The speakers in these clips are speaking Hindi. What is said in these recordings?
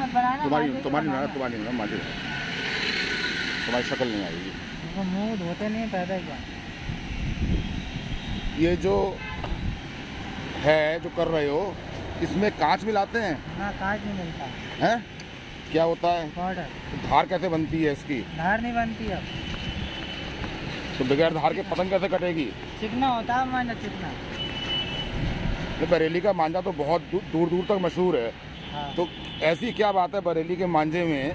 बनाना तुम्हारी मांझे तुम्हारी शक्ल नहीं आएगी। मुंह धोते नहीं पैदा क्या? ये जो है जो कर रहे हो इसमें कांच मिलाते हैं ना? कांच नहीं मिलता हैं? क्या होता है? पाउडर। तो धार कैसे बनती है इसकी? धार नहीं बनती अब। तो बगैर धार के पतंग कैसे कटेगी? चिकना होता है मांझा, चिकना। बरेली का मांझा तो बहुत दूर दूर तक मशहूर है। हाँ। तो ऐसी क्या बात है बरेली के मांझे में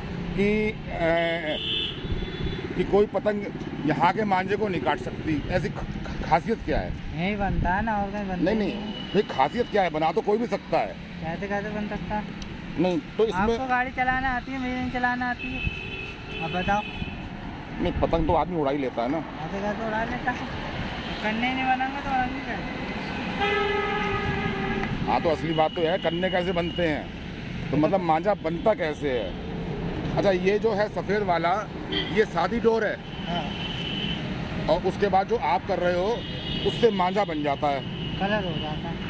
कि कोई पतंग यहाँ के मांझे को नहीं काट सकती? ऐसी खासियत क्या है? यही बनता है ना, और कहीं बनता नहीं भाई, खासियत क्या है? बना तो कोई भी सकता है। कैसे कैसे बन सकता है? नहीं तो इसमें आपको गाड़ी चलाना आती है, मुझे नहीं चलाना आती है। अब बताओ। नहीं, पतंग तो आदमी उड़ा ही लेता है ना। ऐसे कैसे उड़ा लेता है? कन्ने नहीं बनाएंगे तो उड़ाएंगे कैसे? हाँ तो असली बात तो है, कन्ने कैसे बनते हैं? तो मतलब मांझा बनता कैसे है? अच्छा, ये जो है सफ़ेद वाला ये सादी डोर है। हाँ। और उसके बाद जो आप कर रहे हो उससे मांझा बन जाता है, कलर हो जाता है।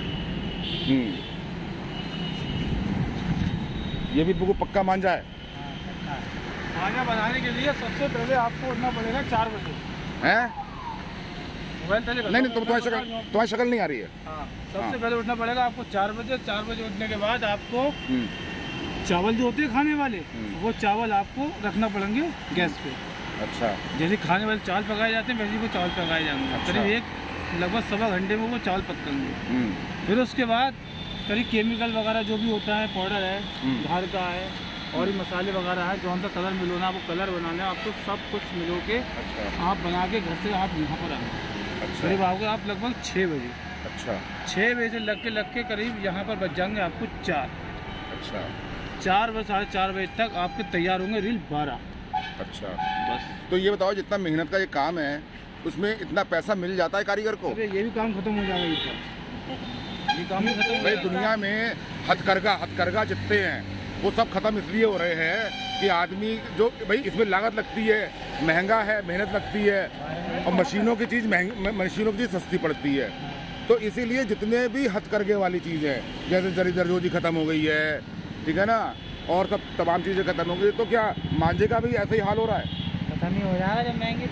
ये भी बिल्कुल पक्का मांझा है। मांझा बनाने के लिए सबसे पहले आपको उठना पड़ेगा 4 बजे। हैं? नहीं तुम्हारी शक्ल नहीं आ रही है। हाँ, सबसे पहले उठना पड़ेगा आपको 4 बजे। 4 बजे उठने के बाद आपको चावल जो होते हैं खाने वाले, वो चावल आपको रखना पड़ेंगे गैस पे। अच्छा। जैसे खाने वाले चावल पकाए जाते हैं वैसे वो चावल पकाए जाएंगे। अच्छा। करीब लगभग 1.25 घंटे में वो चावल पकेंगे। फिर उसके बाद करीब केमिकल वगैरह जो भी होता है, पाउडर है, धार का है और ये मसाले वगैरह है, जो सा कलर मिलाना है, वो कलर बनाना है आपको, सब कुछ मिलो के आप बना के घर से आप यहाँ पर आए। करीब आओगे आप लगभग 6 बजे। अच्छा। 6 बजे से लग के करीब यहाँ पर बच जाएंगे आपको 4। अच्छा। 4 बजे 4:30 बजे तक आपके तैयार होंगे रील 12। अच्छा। बस। तो ये बताओ, जितना मेहनत का ये काम है उसमें इतना पैसा मिल जाता है कारीगर को? ये भी काम खत्म हो जाएगा ये काम भी खत्म। भाई दुनिया में हथकरघा जितने हैं वो सब खत्म इसलिए हो रहे हैं कि आदमी जो भाई इसमें लागत लगती है, महंगा है, मेहनत लगती है और मशीनों की चीज़ सस्ती पड़ती है। तो इसीलिए जितने भी हथकरघे वाली चीज़ें हैं, जैसे जरी दरजोजी खत्म हो गई है, ठीक है ना, और सब तमाम चीज़ें खत्म हो गई, तो क्या मांझे का भी ऐसा ही हाल हो रहा है? खत्म ही हो जाएगा जब महंगी।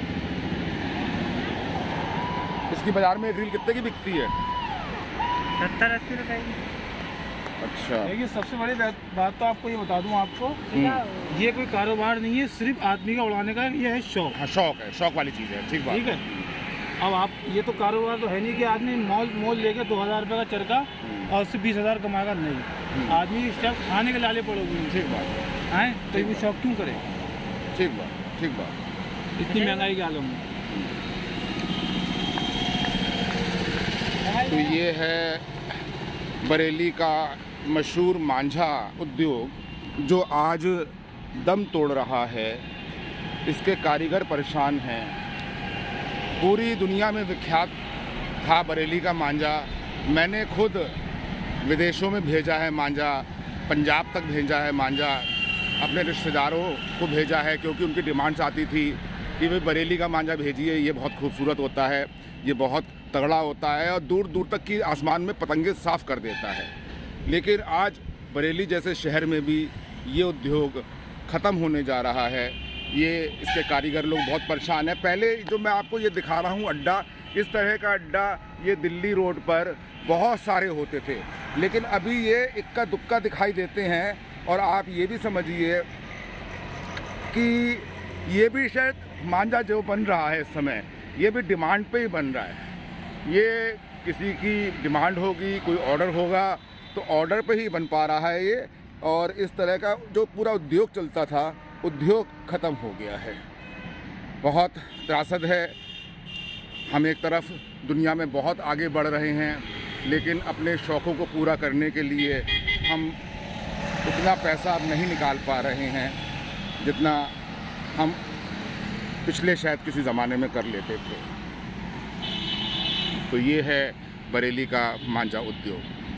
इसकी बाजार में एक रील कितने की बिकती है? 70-80 रुपए की। अच्छा। देखिए, सबसे बड़ी बात तो आपको ये बता दूं आपको, ये कोई कारोबार नहीं है, सिर्फ आदमी का उड़ाने का ये है शौक। हाँ, शौक है, शौक वाली चीज़ है। ठीक बात। ठीक है। अब आप ये तो कारोबार तो है नहीं कि आदमी मोल लेके 2000 रुपये का चरखा और उससे 20,000 कमाएगा। नहीं, आदमी शौक खाने के लाले पड़ोगे। ठीक बात है, तो ये शौक क्यों करे? ठीक बात। इतनी महंगाई के आलम में। तो ये है बरेली का मशहूर मांझा उद्योग जो आज दम तोड़ रहा है। इसके कारीगर परेशान हैं। पूरी दुनिया में विख्यात था बरेली का मांझा। मैंने खुद विदेशों में भेजा है मांझा, पंजाब तक भेजा है मांझा, अपने रिश्तेदारों को भेजा है, क्योंकि उनकी डिमांड्स आती थी कि भाई बरेली का मांझा भेजिए, ये बहुत खूबसूरत होता है, ये बहुत तगड़ा होता है और दूर दूर तक की आसमान में पतंगे साफ़ कर देता है। लेकिन आज बरेली जैसे शहर में भी ये उद्योग ख़त्म होने जा रहा है। ये इसके कारीगर लोग बहुत परेशान हैं। पहले जो मैं आपको ये दिखा रहा हूँ अड्डा, इस तरह का अड्डा ये दिल्ली रोड पर बहुत सारे होते थे, लेकिन अभी ये इक्का दुक्का दिखाई देते हैं। और आप ये भी समझिए कि ये भी शायद मांझा जो बन रहा है इस समय, ये भी डिमांड पे ही बन रहा है। ये किसी की डिमांड होगी, कोई ऑर्डर होगा तो ऑर्डर पे ही बन पा रहा है ये। और इस तरह का जो पूरा उद्योग चलता था, उद्योग ख़त्म हो गया है। बहुत त्रासद है। हम एक तरफ दुनिया में बहुत आगे बढ़ रहे हैं, लेकिन अपने शौक़ों को पूरा करने के लिए हम उतना पैसा अब नहीं निकाल पा रहे हैं जितना हम पिछले शायद किसी ज़माने में कर लेते थे। तो ये है बरेली का मांझा उद्योग।